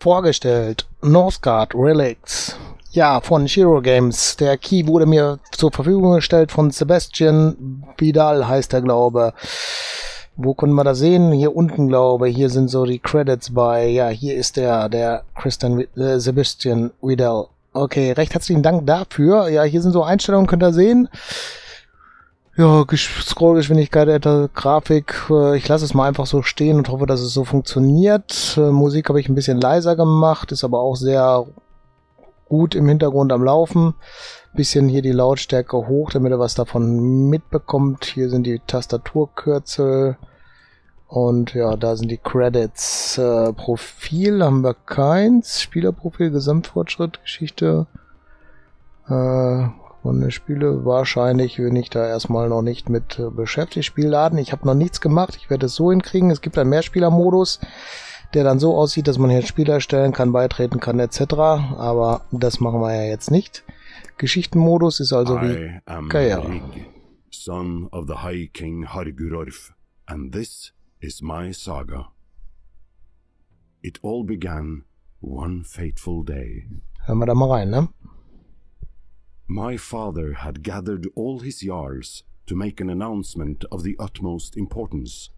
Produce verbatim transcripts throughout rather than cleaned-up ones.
vorgestellt. Northgard Relics. Ja, von Shiro Games. Der Key wurde mir zur Verfügung gestellt von Sebastian Vidal, heißt der, glaube. Wo können wir das sehen? Hier unten, glaube ich. Hier sind so die Credits bei. Ja, hier ist der, der Christian, äh, Sebastian Vidal. Okay, recht herzlichen Dank dafür. Ja, hier sind so Einstellungen, könnt ihr sehen. Ja, Scrollgeschwindigkeit, äh, Grafik. Äh, ich lasse es mal einfach so stehen und hoffe, dass es so funktioniert. Äh, Musik habe ich ein bisschen leiser gemacht, ist aber auch sehr gut im Hintergrund am Laufen. Bisschen hier die Lautstärke hoch, damit ihr was davon mitbekommt. Hier sind die Tastaturkürzel. Und ja, da sind die Credits. Äh, Profil haben wir keins. Spielerprofil, Gesamtfortschritt, Geschichte. Äh, von den Spiele wahrscheinlich bin ich da erstmal noch nicht mit äh, beschäftigt. Spielladen, ich habe noch nichts gemacht. Ich werde es so hinkriegen. Es gibt einen Mehrspielermodus, der dann so aussieht, dass man hier Spieler erstellen kann, beitreten kann, et cetera. Aber das machen wir ja jetzt nicht. Geschichtenmodus ist also wie Karriere. Rig, son of the High King Hargurorf, and this is my saga. It all began one fateful day. Hören wir da mal rein, ne? My father had gathered all his jarls to make an announcement of the utmost importance.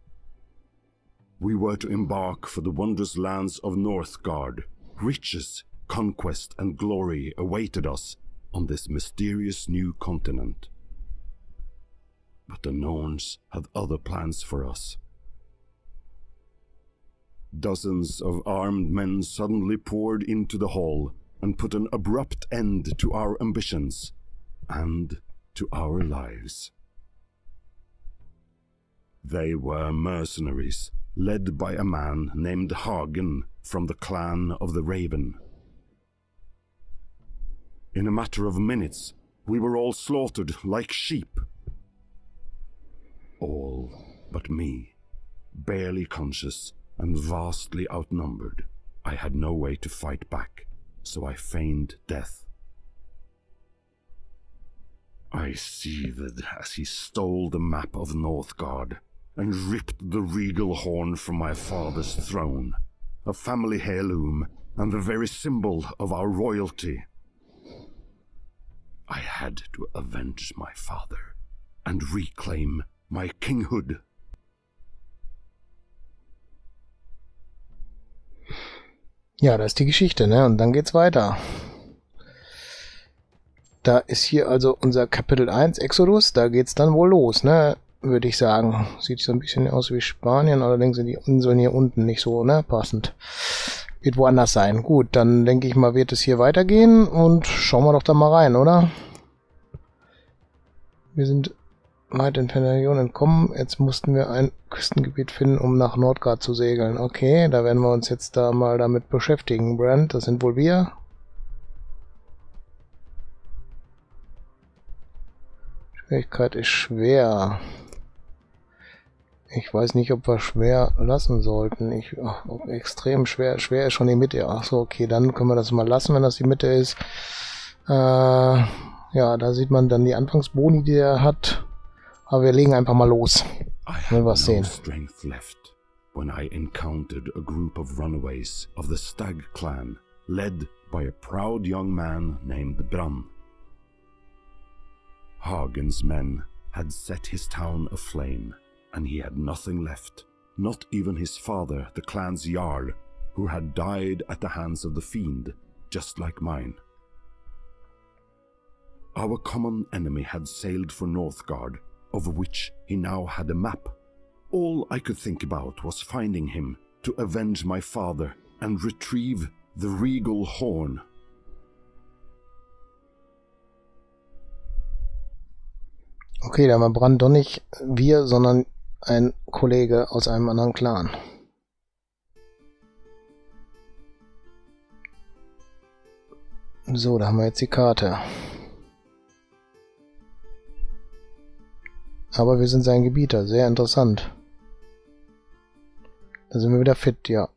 We were to embark for the wondrous lands of Northgard. Riches, conquest, and glory awaited us on this mysterious new continent. But the Norns had other plans for us. Dozens of armed men suddenly poured into the hall and put an abrupt end to our ambitions and to our lives. They were mercenaries, led by a man named Hagen from the clan of the Raven. In a matter of minutes, we were all slaughtered like sheep. All but me, barely conscious and vastly outnumbered. I had no way to fight back, so I feigned death. I seethed as he stole the map of Northgard and ripped the regal horn from my father's throne, a family heirloom and the very symbol of our royalty. I had to avenge my father and reclaim my kinghood. Ja, das ist die Geschichte, ne? Und dann geht's weiter. Da ist hier also unser Kapitel eins, Exodus. Da geht's dann wohl los, ne? Würde ich sagen. Sieht so ein bisschen aus wie Spanien, allerdings sind die Inseln hier unten nicht so, ne? Passend. Wird woanders sein. Gut, dann denke ich mal, wird es hier weitergehen und schauen wir doch da mal rein, oder? Wir sind weit in Region entkommen. Jetzt mussten wir ein Küstengebiet finden, um nach Nordgard zu segeln. Okay, da werden wir uns jetzt da mal damit beschäftigen. Brand, das sind wohl wir. Schwierigkeit ist schwer. Ich weiß nicht, ob wir schwer lassen sollten. Ich, ach, extrem schwer. Schwer ist schon die Mitte. Ach so, okay, dann können wir das mal lassen, wenn das die Mitte ist. Äh, ja, da sieht man dann die Anfangsboni, die er hat. Aber wir legen einfach mal los. Wenn wir was sehen. Strength left when I encountered a group of runaways of the Stag clan, led by a proud young man named Bran. Hagen's men had set his town aflame, and he had nothing left, not even his father, the clan's jarl, who had died at the hands of the fiend, just like mine. Our common enemy had sailed for Northgard, of which he now had a map. All I could think about was finding him to avenge my father and retrieve the regal horn. Okay, da war Bran doch nicht wir, sondern ein Kollege aus einem anderen Clan. So, da haben wir jetzt die Karte. Aber wir sind sein Gebieter, sehr interessant. Da sind wir wieder fit, ja.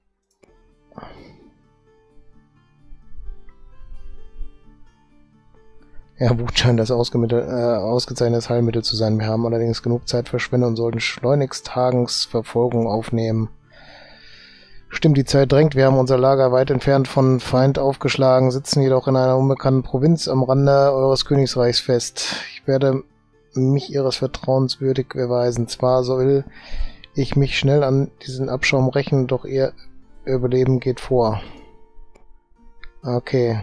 Ja, Wut scheint das ausgemittel, äh, ausgezeichnetes Heilmittel zu sein. Wir haben allerdings genug Zeit verschwendet und sollten schleunigst Hagens Verfolgung aufnehmen. Stimmt, die Zeit drängt. Wir haben unser Lager weit entfernt von Feind aufgeschlagen, sitzen jedoch in einer unbekannten Provinz am Rande eures Königreichs fest. Ich werde mich ihres Vertrauens würdig erweisen. Zwar soll ich mich schnell an diesen Abschaum rächen, doch ihr Überleben geht vor. Okay.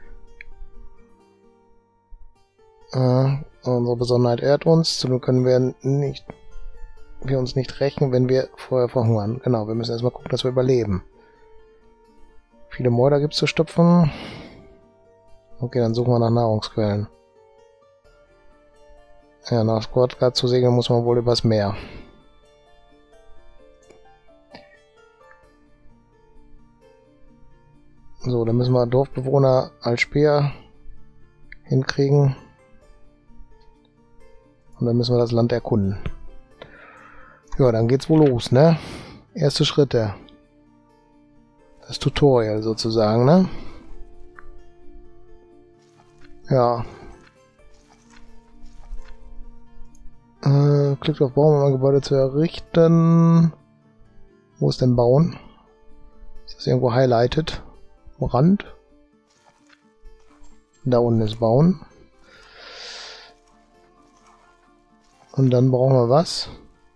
Äh, unsere Besonderheit ehrt uns, zudem können wir nicht wir uns nicht rächen, wenn wir vorher verhungern. Genau, wir müssen erstmal gucken, dass wir überleben. Viele Mörder gibt es zu stopfen. Okay, dann suchen wir nach Nahrungsquellen. Ja, nach Squadgard zu segeln muss man wohl übers Meer. So, dann müssen wir Dorfbewohner als Speer hinkriegen. Und dann müssen wir das Land erkunden. Ja, dann geht's wohl los, ne? Erste Schritte. Das Tutorial sozusagen, ne? Ja. Äh, klickt auf Bauen, um ein Gebäude zu errichten. Wo ist denn Bauen? Ist das irgendwo highlighted? Am Rand? Da unten ist Bauen. Und dann brauchen wir was?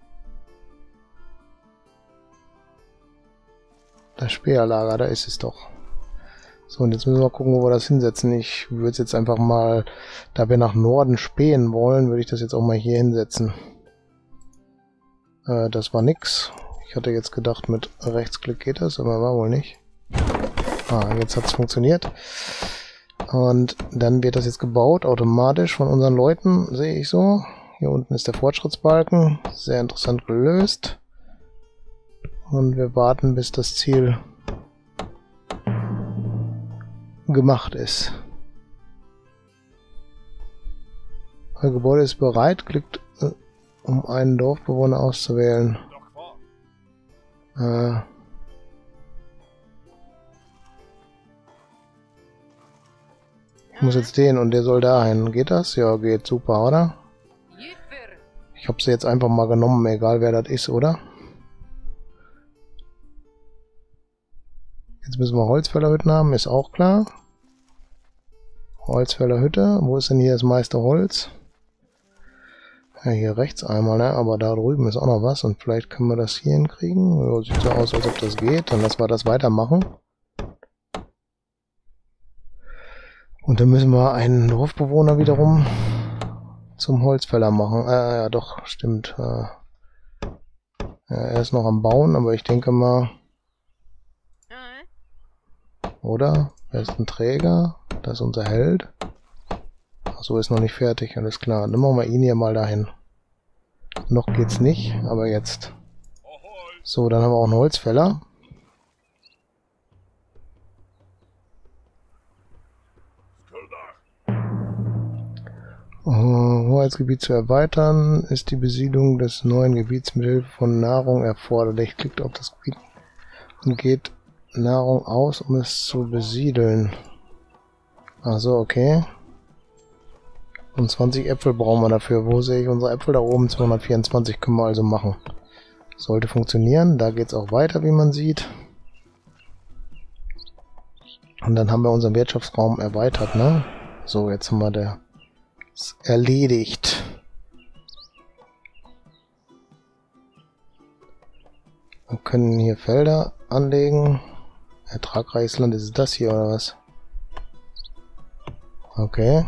Das Speerlager, da ist es doch. So, und jetzt müssen wir gucken, wo wir das hinsetzen. Ich würde es jetzt einfach mal, da wir nach Norden spähen wollen, würde ich das jetzt auch mal hier hinsetzen. Äh, das war nix. Ich hatte jetzt gedacht, mit Rechtsklick geht das, aber war wohl nicht. Ah, jetzt hat es funktioniert. Und dann wird das jetzt gebaut, automatisch von unseren Leuten, sehe ich so. Hier unten ist der Fortschrittsbalken. Sehr interessant gelöst. Und wir warten, bis das Ziel gemacht ist. Das Gebäude ist bereit. Klickt, äh, um einen Dorfbewohner auszuwählen. Äh, ich muss jetzt den und der soll dahin. Geht das? Ja, geht. Super, oder? Ich habe sie jetzt einfach mal genommen, egal wer das ist, oder? Jetzt müssen wir Holzfällerhütten haben, ist auch klar. Holzfällerhütte. Wo ist denn hier das meiste Holz? Ja, hier rechts einmal, ne? Aber da drüben ist auch noch was. Und vielleicht können wir das hier hinkriegen. Ja, sieht so aus, als ob das geht. Dann lassen wir das weitermachen. Und dann müssen wir einen Dorfbewohner wiederum zum Holzfäller machen. Äh, ja, doch, stimmt. Äh, ja, er ist noch am Bauen, aber ich denke mal... Oder? Wer ist ein Träger? Das ist unser Held. Achso, ist noch nicht fertig, alles klar. Dann machen wir ihn hier mal dahin. Noch geht's nicht, aber jetzt. So, dann haben wir auch einen Holzfäller. Hoheitsgebiet zu erweitern, ist die Besiedlung des neuen Gebiets mit Hilfe von Nahrung erforderlich. Klickt auf das Gebiet und geht Nahrung aus, um es zu besiedeln. Also okay. Und zwanzig Äpfel brauchen wir dafür. Wo sehe ich unsere Äpfel? Da oben zweihundertvierundzwanzig können wir also machen. Sollte funktionieren. Da geht es auch weiter, wie man sieht. Und dann haben wir unseren Wirtschaftsraum erweitert, ne? So, jetzt haben wir das erledigt. Wir können hier Felder anlegen. Ertragreiches Land, ist das hier oder was? Okay.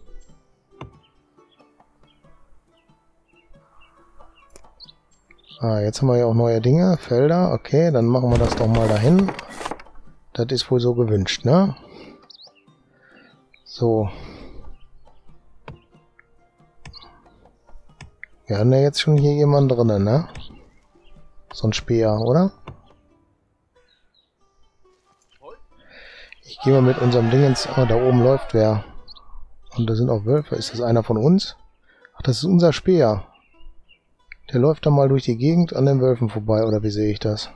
Ah, jetzt haben wir ja auch neue Dinge, Felder. Okay, dann machen wir das doch mal dahin. Das ist wohl so gewünscht, ne? So. Wir haben ja jetzt schon hier jemanden drinnen, ne? So ein Speer, oder? Ich gehe mal mit unserem Ding ins... Ah, da oben läuft wer. Und da sind auch Wölfe. Ist das einer von uns? Ach, das ist unser Speer. Der läuft da mal durch die Gegend an den Wölfen vorbei, oder wie sehe ich das?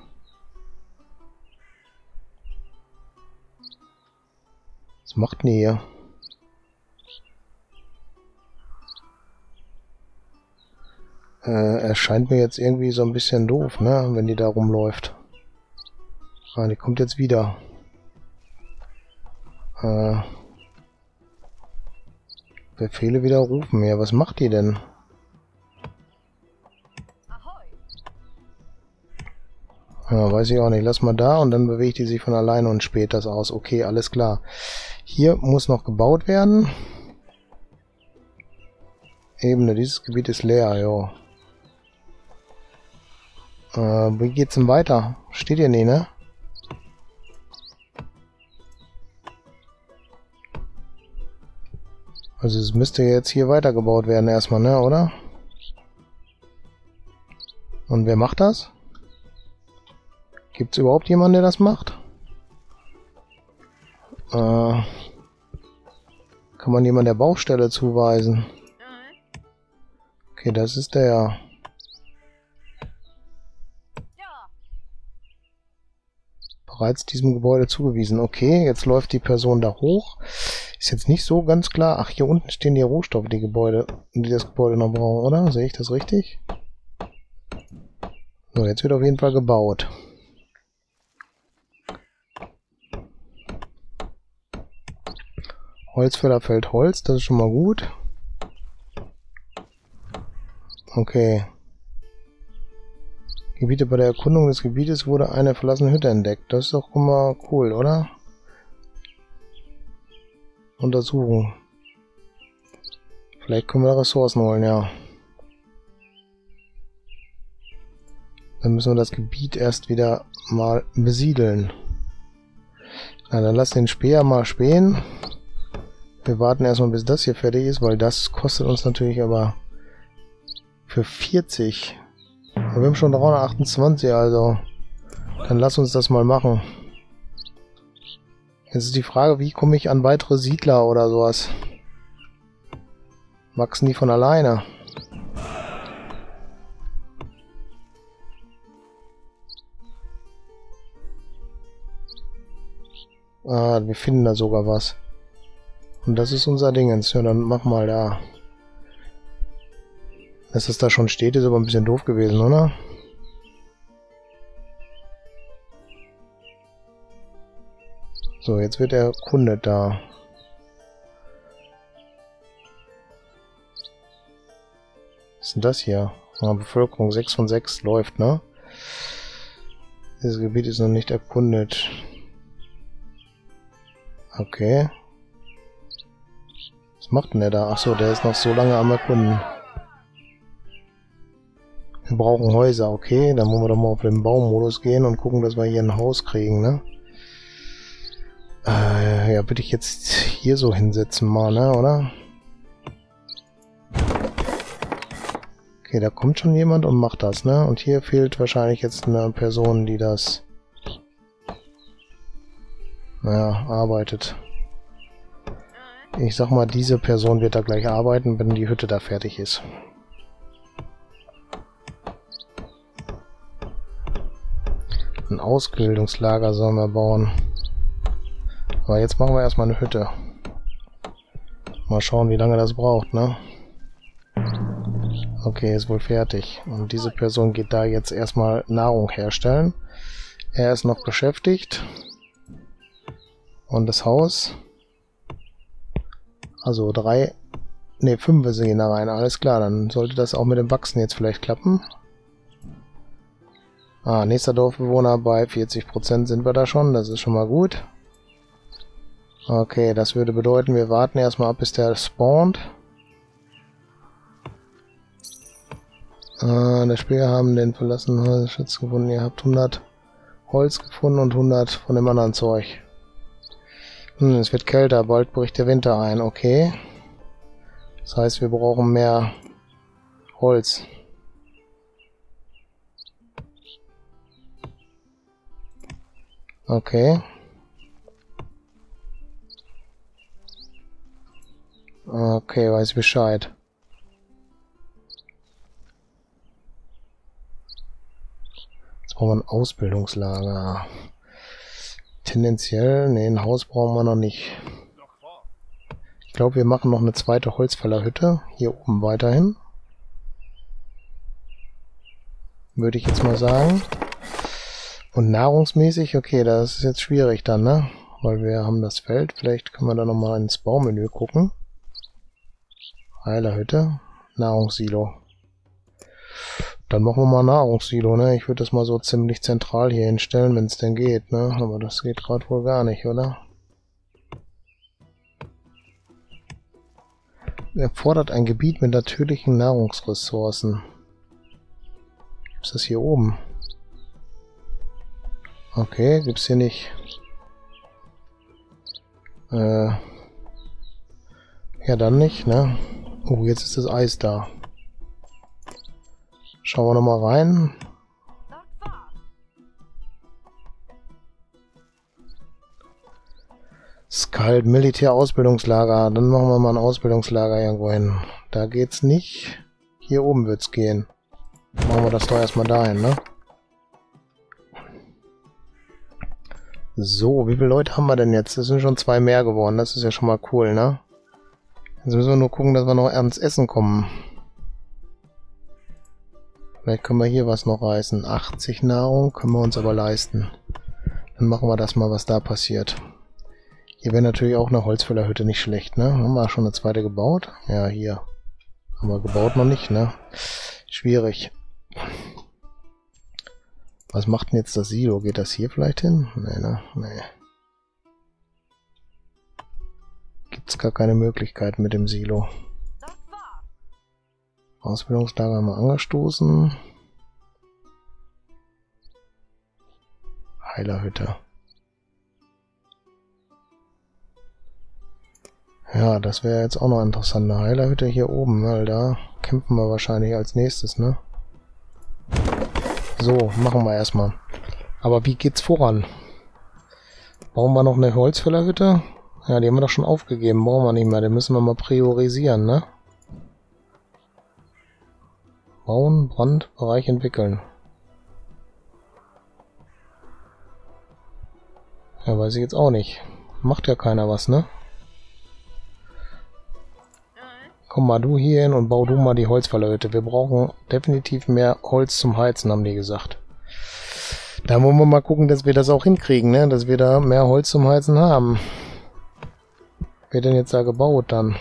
Was macht denn hier? Äh, er scheint mir jetzt irgendwie so ein bisschen doof, ne? Wenn die da rumläuft. Ah, die kommt jetzt wieder. Äh, Befehle widerrufen. Ja, was macht die denn? Ja, weiß ich auch nicht. Lass mal da und dann bewegt die sich von alleine und späht das aus. Okay, alles klar. Hier muss noch gebaut werden. Ebene, dieses Gebiet ist leer, jo. Äh, wie geht's denn weiter? Steht hier nicht, ne? Also es müsste jetzt hier weitergebaut werden erstmal, ne, oder? Und wer macht das? Gibt es überhaupt jemanden, der das macht? Äh, kann man jemand der Baustelle zuweisen? Okay, das ist der. Bereits diesem Gebäude zugewiesen. Okay, jetzt läuft die Person da hoch. Ist jetzt nicht so ganz klar. Ach, hier unten stehen die Rohstoffe, die Gebäude, die das Gebäude noch brauchen, oder? Sehe ich das richtig? So, jetzt wird auf jeden Fall gebaut. Holzfäller fällt Holz, das ist schon mal gut. Okay. Gebiete bei der Erkundung des Gebietes wurde eine verlassene Hütte entdeckt. Das ist doch immer cool, oder? Untersuchen. Vielleicht können wir da Ressourcen holen, ja. Dann müssen wir das Gebiet erst wieder mal besiedeln. Na, dann lass den Späher mal spähen. Wir warten erstmal, bis das hier fertig ist, weil das kostet uns natürlich aber für vierzig. Wir haben schon dreihundertachtundzwanzig, also dann lass uns das mal machen. Jetzt ist die Frage, wie komme ich an weitere Siedler oder sowas? Wachsen die von alleine? Ah, wir finden da sogar was. Und das ist unser Dingens. Ja, dann mach mal da. Dass es da schon steht, ist aber ein bisschen doof gewesen, oder? So, jetzt wird erkundet da. Was ist denn das hier? Ah, Bevölkerung sechs von sechs läuft, ne? Dieses Gebiet ist noch nicht erkundet. Okay. Was macht denn der da? Achso, der ist noch so lange am Erkunden. Wir brauchen Häuser, okay. Dann wollen wir doch mal auf den Baumodus gehen und gucken, dass wir hier ein Haus kriegen, ne? Äh, ja, würde ich jetzt hier so hinsetzen mal, ne, oder? Okay, da kommt schon jemand und macht das, ne? Und hier fehlt wahrscheinlich jetzt eine Person, die das... Naja, arbeitet. Ich sag mal, diese Person wird da gleich arbeiten, wenn die Hütte da fertig ist. Ein Ausbildungslager sollen wir bauen. Aber jetzt machen wir erstmal eine Hütte. Mal schauen, wie lange das braucht, ne? Okay, ist wohl fertig. Und diese Person geht da jetzt erstmal Nahrung herstellen. Er ist noch beschäftigt. Und das Haus. Also drei... Ne, fünf gehen da rein. Alles klar, dann sollte das auch mit dem Wachsen jetzt vielleicht klappen. Ah, nächster Dorfbewohner bei vierzig Prozent sind wir da schon. Das ist schon mal gut. Okay, das würde bedeuten, wir warten erstmal ab, bis der spawnt. Äh, der Spieler haben den verlassenen Schatz gefunden. Ihr habt hundert Holz gefunden und hundert von dem anderen Zeug. Hm, es wird kälter, bald bricht der Winter ein. Okay. Das heißt, wir brauchen mehr Holz. Okay. Okay, weiß ich Bescheid. Jetzt brauchen wir ein Ausbildungslager. Tendenziell, ne, ein Haus brauchen wir noch nicht. Ich glaube, wir machen noch eine zweite Holzfällerhütte. Hier oben weiterhin. Würde ich jetzt mal sagen. Und nahrungsmäßig, okay, das ist jetzt schwierig dann, ne? Weil wir haben das Feld. Vielleicht können wir da nochmal ins Baumenü gucken. Heilerhütte. Nahrungssilo. Dann machen wir mal Nahrungssilo, ne? Ich würde das mal so ziemlich zentral hier hinstellen, wenn es denn geht, ne? Aber das geht gerade wohl gar nicht, oder? Er fordert ein Gebiet mit natürlichen Nahrungsressourcen. Ist das hier oben? Okay, gibt's hier nicht. Äh. Ja, dann nicht, ne? Oh, jetzt ist das Eis da. Schauen wir nochmal rein. Skald, Militärausbildungslager. Dann machen wir mal ein Ausbildungslager irgendwo hin. Da geht's nicht. Hier oben wird's gehen. Machen wir das doch erstmal dahin, ne? So, wie viele Leute haben wir denn jetzt? Das sind schon zwei mehr geworden. Das ist ja schon mal cool, ne? Jetzt müssen wir nur gucken, dass wir noch ans Essen kommen. Vielleicht können wir hier was noch reißen. achtzig Nahrung können wir uns aber leisten. Dann machen wir das mal, was da passiert. Hier wäre natürlich auch eine Holzfällerhütte nicht schlecht, ne? Haben wir schon eine zweite gebaut? Ja, hier. Haben wir gebaut noch nicht, ne? Schwierig. Was macht denn jetzt das Silo? Geht das hier vielleicht hin? Nee, ne? Nee. Gibt's gar keine Möglichkeit mit dem Silo. Ausbildungslager haben wir angestoßen. Heilerhütte. Ja, das wäre jetzt auch noch interessant. Eine Heilerhütte hier oben, weil da kämpfen wir wahrscheinlich als nächstes, ne? So, machen wir erstmal. Aber wie geht's voran? Bauen wir noch eine Holzfällerhütte? Ja, die haben wir doch schon aufgegeben. Brauchen wir nicht mehr. Den müssen wir mal priorisieren, ne? Bauen, Brand, Bereich entwickeln. Ja, weiß ich jetzt auch nicht. Macht ja keiner was, ne? Komm mal du hier hin und bau du mal die Holzfällerhütte. Wir brauchen definitiv mehr Holz zum Heizen, haben die gesagt. Da wollen wir mal gucken, dass wir das auch hinkriegen, ne? Dass wir da mehr Holz zum Heizen haben. Wird denn jetzt da gebaut dann?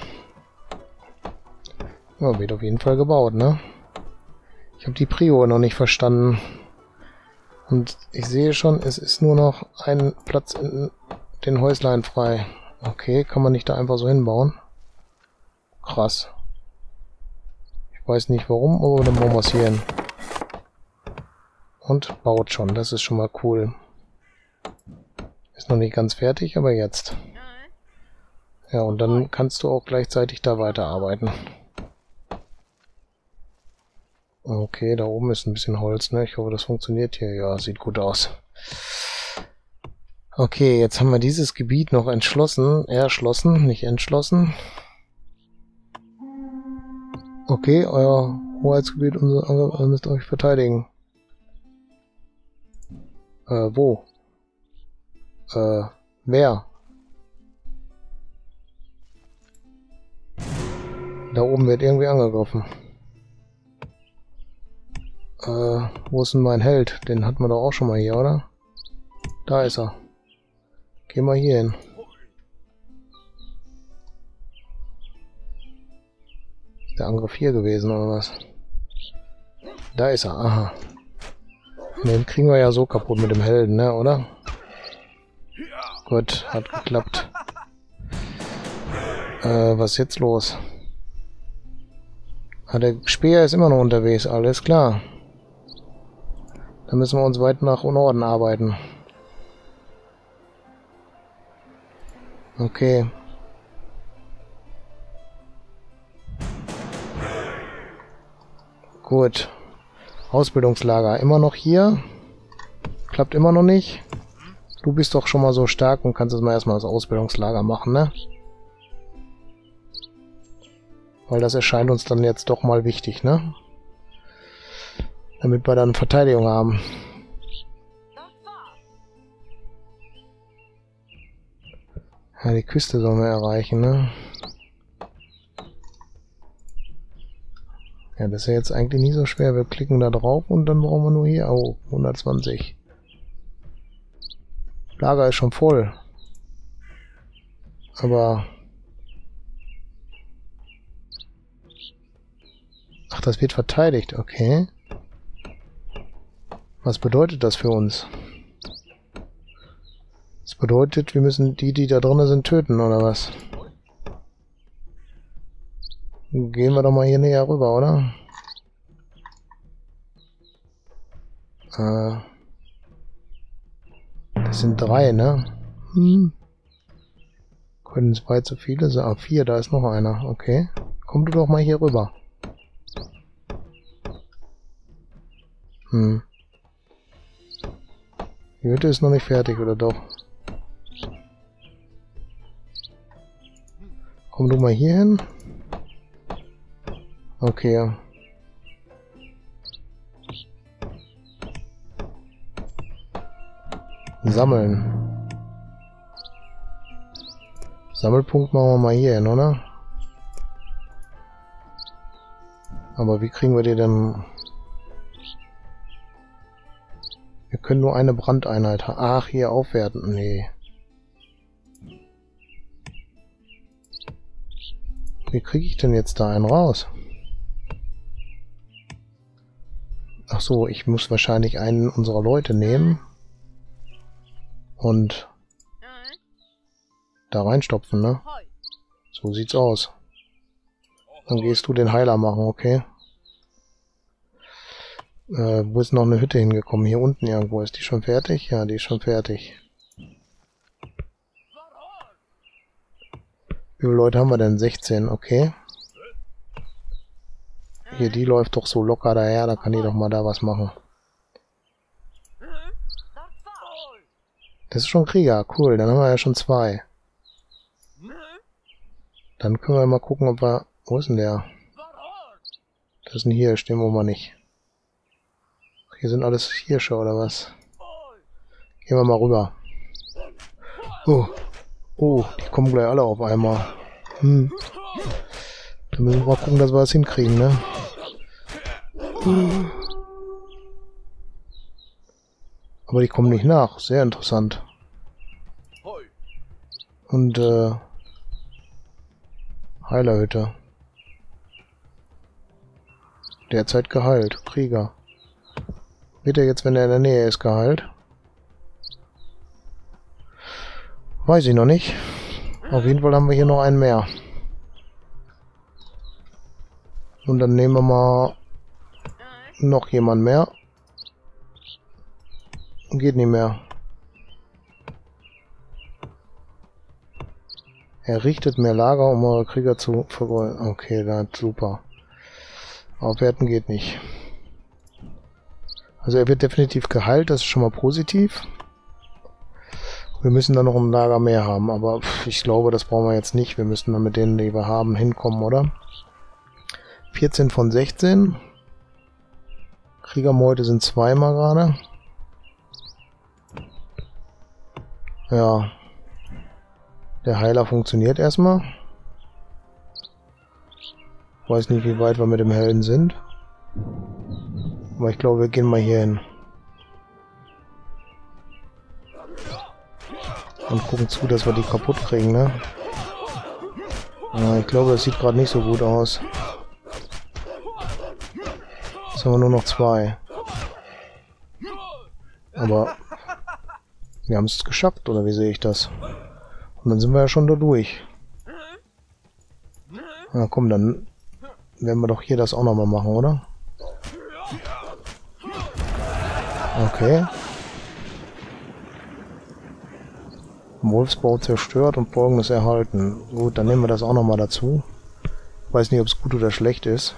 Ja, wird auf jeden Fall gebaut, ne? Ich habe die Prio noch nicht verstanden. Und ich sehe schon, es ist nur noch ein Platz in den Häuslein frei. Okay, kann man nicht da einfach so hinbauen? Krass. Ich weiß nicht warum, aber dann bauen wir es hier hin. Und baut schon, das ist schon mal cool. Ist noch nicht ganz fertig, aber jetzt. Ja, und dann kannst du auch gleichzeitig da weiterarbeiten. Okay, da oben ist ein bisschen Holz, ne? Ich hoffe, das funktioniert hier. Ja, sieht gut aus. Okay, jetzt haben wir dieses Gebiet noch entschlossen. Erschlossen, nicht entschlossen. Okay, euer Hoheitsgebiet, ihr müsst euch verteidigen. Äh, wo? Äh, wer? Da oben wird irgendwie angegriffen. Äh, wo ist denn mein Held? Den hatten wir doch auch schon mal hier, oder? Da ist er. Geh mal hier hin. Ist der Angriff hier gewesen, oder was? Da ist er, aha. Den kriegen wir ja so kaputt mit dem Helden, ne, oder? Gut, hat geklappt. Äh, was ist jetzt los? Ah, der Speer ist immer noch unterwegs, alles klar. Dann müssen wir uns weit nach Norden arbeiten. Okay. Gut. Ausbildungslager. Immer noch hier. Klappt immer noch nicht. Du bist doch schon mal so stark und kannst jetzt mal erstmal das Ausbildungslager machen, ne? Weil das erscheint uns dann jetzt doch mal wichtig, ne? Damit wir dann Verteidigung haben. Ja, die Küste sollen wir erreichen, ne? Ja, das ist ja jetzt eigentlich nicht so schwer. Wir klicken da drauf und dann brauchen wir nur hier. Oh, hundertzwanzig. Lager ist schon voll. Aber... Ach, das wird verteidigt, okay. Was bedeutet das für uns? Das bedeutet, wir müssen die, die da drinnen sind, töten, oder was? Gehen wir doch mal hier näher rüber, oder? Äh, das sind drei, ne? Hm. Können zwei zu viele sein? Ah, vier, da ist noch einer. Okay. Komm du doch mal hier rüber. Hm. Die Hütte ist noch nicht fertig, oder doch? Komm du mal hier hin. Okay. Sammeln. Sammelpunkt machen wir mal hier hin, oder? Aber wie kriegen wir die denn... Wir können nur eine Brandeinheit haben. Ach, hier aufwerten. Nee. Wie kriege ich denn jetzt da einen raus? Ach so, ich muss wahrscheinlich einen unserer Leute nehmen. Und da reinstopfen, ne? So sieht's aus. Dann gehst du den Heiler machen, okay? Äh, wo ist noch eine Hütte hingekommen? Hier unten irgendwo. Ist die schon fertig? Ja, die ist schon fertig. Wie viele Leute haben wir denn? sechzehn, okay. Hier, die läuft doch so locker daher, da kann die doch mal da was machen. Das ist schon Krieger, cool, dann haben wir ja schon zwei. Dann können wir mal gucken, ob wir... Wo ist denn der? Das ist ein Hirsch, den wollen wir nicht. Hier sind alles Hirsche, oder was? Gehen wir mal rüber. Oh. Oh, die kommen gleich alle auf einmal. Hm. Dann müssen wir mal gucken, dass wir das hinkriegen, ne? Hm. Aber die kommen nicht nach. Sehr interessant. Und, äh... Heilerhütte. Derzeit geheilt. Krieger. Wird er jetzt, wenn er in der Nähe ist, geheilt? Weiß ich noch nicht. Auf jeden Fall haben wir hier noch einen mehr. Und dann nehmen wir mal noch jemand mehr. Geht nicht mehr. Er richtet mehr Lager, um eure Krieger zu vergolden. Okay, dann super. Aufwerten geht nicht. Also er wird definitiv geheilt, das ist schon mal positiv. Wir müssen dann noch ein Lager mehr haben, aber ich glaube, das brauchen wir jetzt nicht. Wir müssen dann mit denen, die wir haben, hinkommen, oder? vierzehn von sechzehn. Kriegermeute sind zweimal gerade. Ja. Der Heiler funktioniert erstmal. Weiß nicht, wie weit wir mit dem Helden sind. Aber ich glaube, wir gehen mal hier hin. Und gucken zu, dass wir die kaputt kriegen, ne? Ja, ich glaube, das sieht gerade nicht so gut aus. Jetzt haben wir nur noch zwei. Aber wir haben es geschafft, oder wie sehe ich das? Und dann sind wir ja schon da durch. Na komm, dann werden wir doch hier das auch nochmal machen, oder? Okay. Wolfsbau zerstört und Folgendes erhalten. Gut, dann nehmen wir das auch nochmal dazu. Ich weiß nicht, ob es gut oder schlecht ist.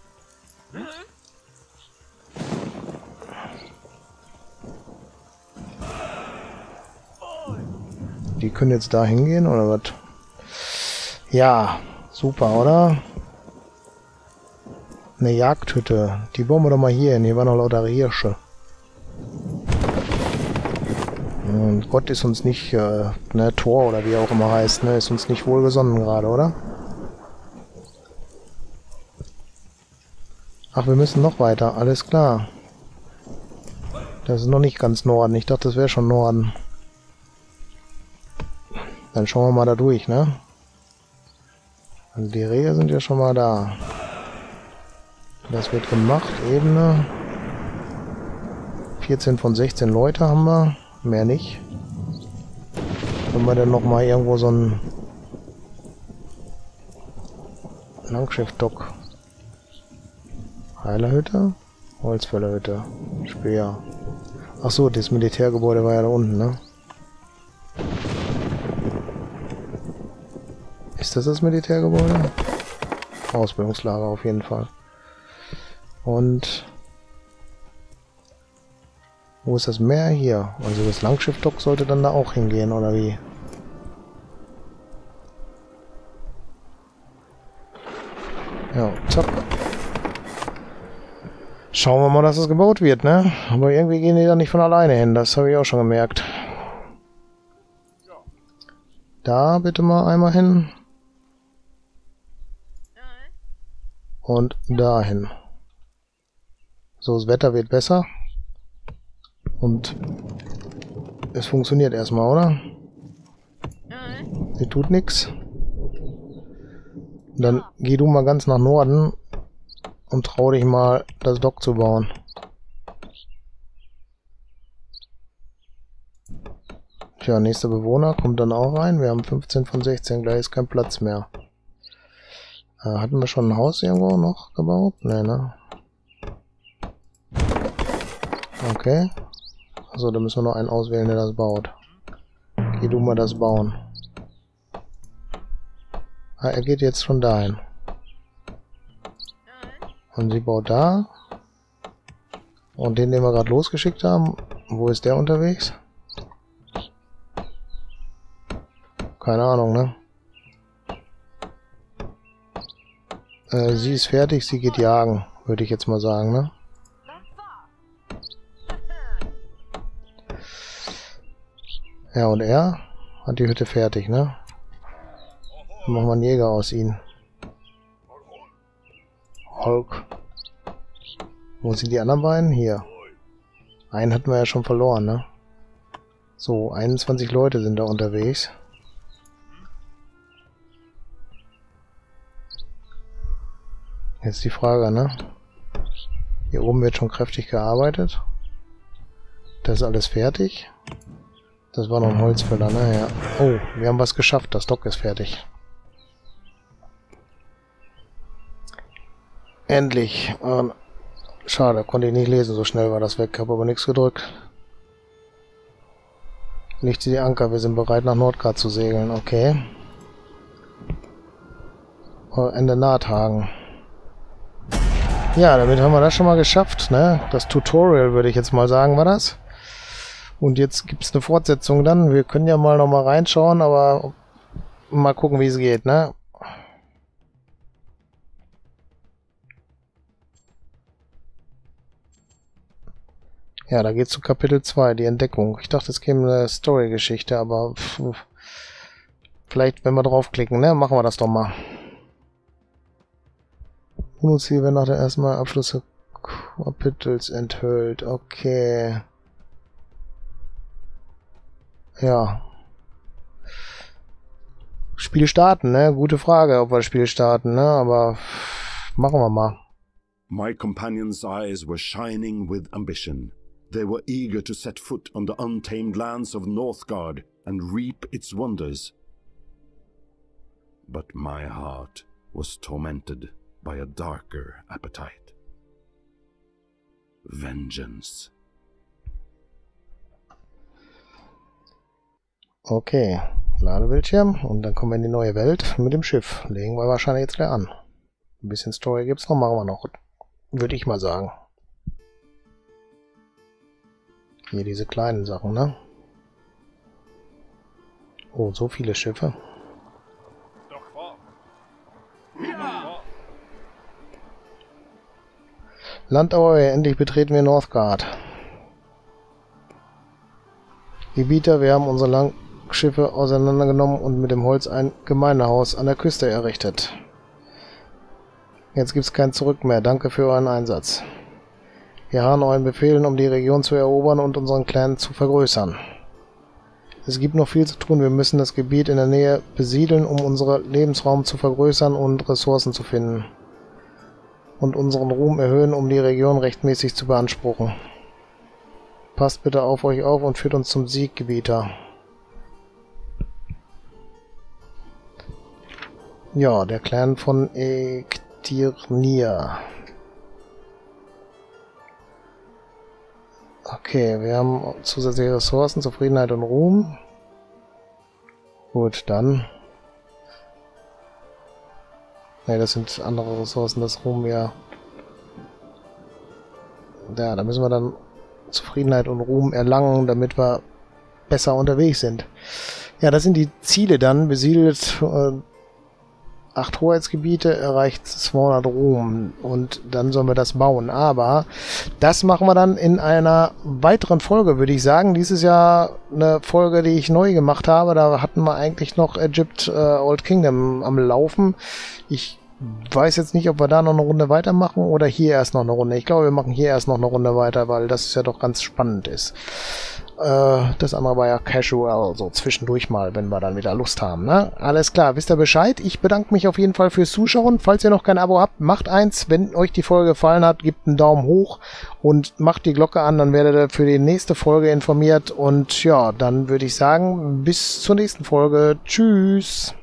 Die können jetzt da hingehen, oder was? Ja, super, oder? Eine Jagdhütte. Die bauen wir doch mal hier hin. Hier waren noch lauter Hirsche. Und Gott ist uns nicht, äh, ne, Thor oder wie er auch immer heißt, ne, ist uns nicht wohlgesonnen gerade, oder? Ach, wir müssen noch weiter, alles klar. Das ist noch nicht ganz Norden, ich dachte, das wäre schon Norden. Dann schauen wir mal da durch, ne? Also die Rehe sind ja schon mal da. Das wird gemacht, Ebene. vierzehn von sechzehn Leute haben wir. Mehr nicht. Wenn wir dann nochmal irgendwo so ein Langschiff-Dock. Heilerhütte? Holzfällerhütte. Speer. Achso, das Militärgebäude war ja da unten, ne? Ist das das Militärgebäude? Ausbildungslager auf jeden Fall. Und wo ist das Meer? Hier. Also das Langschiff-Dock sollte dann da auch hingehen, oder wie? Ja, zack. Schauen wir mal, dass es gebaut wird, ne? Aber irgendwie gehen die da nicht von alleine hin. Das habe ich auch schon gemerkt. Da bitte mal einmal hin. Und dahin. So, das Wetter wird besser. Und es funktioniert erstmal, oder? Sie tut nichts. Dann geh du mal ganz nach Norden und trau dich mal, das Dock zu bauen. Tja, nächster Bewohner kommt dann auch rein. Wir haben fünfzehn von sechzehn, gleich ist kein Platz mehr. Äh, hatten wir schon ein Haus irgendwo noch gebaut? Nee, ne? Okay. Also, da müssen wir noch einen auswählen, der das baut. Geh du mal das bauen. Ah, er geht jetzt schon dahin. Und sie baut da. Und den, den wir gerade losgeschickt haben, wo ist der unterwegs? Keine Ahnung, ne? Äh, sie ist fertig, sie geht jagen, würde ich jetzt mal sagen, ne? Ja, und er hat die Hütte fertig, ne? Dann machen wir einen Jäger aus ihm. Hulk. Wo sind die anderen beiden? Hier. Einen hatten wir ja schon verloren, ne? So, einundzwanzig Leute sind da unterwegs. Jetzt die Frage, ne? Hier oben wird schon kräftig gearbeitet. Das ist alles fertig. Das war noch ein Holzfäller, ne? Ja. Oh, wir haben was geschafft. Das Dock ist fertig. Endlich. Ähm, schade, konnte ich nicht lesen. So schnell war das weg. Habe aber nichts gedrückt. Lichte die Anker. Wir sind bereit, nach Nordgard zu segeln. Okay. Oh, Ende Nahthagen. Ja, damit haben wir das schon mal geschafft, ne? Das Tutorial, würde ich jetzt mal sagen, war das. Und jetzt gibt es eine Fortsetzung dann. Wir können ja mal noch mal reinschauen, aber mal gucken, wie es geht, ne? Ja, da geht's zu Kapitel zwei, die Entdeckung. Ich dachte, es käme eine Story-Geschichte, aber pff, vielleicht, wenn wir draufklicken, ne? Machen wir das doch mal. UNO-Ziel werden nach der ersten Mal Abschluss des Kapitels enthüllt. Okay. Ja. Spiel starten, ne? Gute Frage, ob wir das Spiel starten, ne? Aber machen wir mal. My companions' eyes were shining with ambition. They were eager to set foot on the untamed lands of Northgard and reap its wonders. But my heart was tormented by a darker appetite. Vengeance. Okay, Ladebildschirm und dann kommen wir in die neue Welt mit dem Schiff. Legen wir wahrscheinlich jetzt gleich an. Ein bisschen Story gibt's noch, machen wir noch. Würde ich mal sagen. Hier diese kleinen Sachen, ne? Oh, so viele Schiffe. Landauer, endlich betreten wir Northgard. Gebieter, wir haben unsere Langschiffe auseinandergenommen und mit dem Holz ein Gemeindehaus an der Küste errichtet. Jetzt gibt's kein Zurück mehr. Danke für euren Einsatz. Wir harren euren Befehlen, um die Region zu erobern und unseren Clan zu vergrößern. Es gibt noch viel zu tun. Wir müssen das Gebiet in der Nähe besiedeln, um unseren Lebensraum zu vergrößern und Ressourcen zu finden. Und unseren Ruhm erhöhen, um die Region rechtmäßig zu beanspruchen. Passt bitte auf euch auf und führt uns zum Sieg, Gebieter. Ja, der Clan von Ektirnir. Okay, wir haben zusätzliche Ressourcen, Zufriedenheit und Ruhm. Gut, dann. Ne, das sind andere Ressourcen, das Ruhm ja. Ja, da müssen wir dann Zufriedenheit und Ruhm erlangen, damit wir besser unterwegs sind. Ja, das sind die Ziele dann. Besiedelt äh, acht Hoheitsgebiete, erreicht zweihundert Ruhm und dann sollen wir das bauen. Aber das machen wir dann in einer weiteren Folge, würde ich sagen. Dies ist ja eine Folge, die ich neu gemacht habe. Da hatten wir eigentlich noch Egypt äh, Old Kingdom am Laufen. Ich weiß jetzt nicht, ob wir da noch eine Runde weitermachen oder hier erst noch eine Runde. Ich glaube, wir machen hier erst noch eine Runde weiter, weil das ja doch ganz spannend ist. Äh, das andere war ja casual, so zwischendurch mal, wenn wir dann wieder Lust haben. Ne? Alles klar, wisst ihr Bescheid? Ich bedanke mich auf jeden Fall fürs Zuschauen. Falls ihr noch kein Abo habt, macht eins. Wenn euch die Folge gefallen hat, gebt einen Daumen hoch und macht die Glocke an, dann werdet ihr für die nächste Folge informiert. Und ja, dann würde ich sagen, bis zur nächsten Folge. Tschüss!